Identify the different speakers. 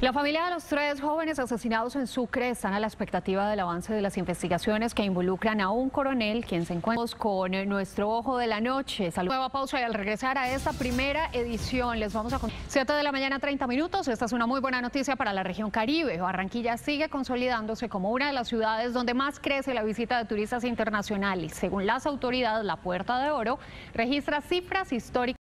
Speaker 1: La familia de los 3 jóvenes asesinados en Sucre están a la expectativa del avance de las investigaciones que involucran a un coronel quien se encuentra con nuestro ojo de la noche. Nueva pausa y al regresar a esta primera edición les vamos a contar 7 de la mañana 30 minutos. Esta es una muy buena noticia para la región Caribe. Barranquilla sigue consolidándose como una de las ciudades donde más crece la visita de turistas internacionales. Según las autoridades, la Puerta de Oro registra cifras históricas.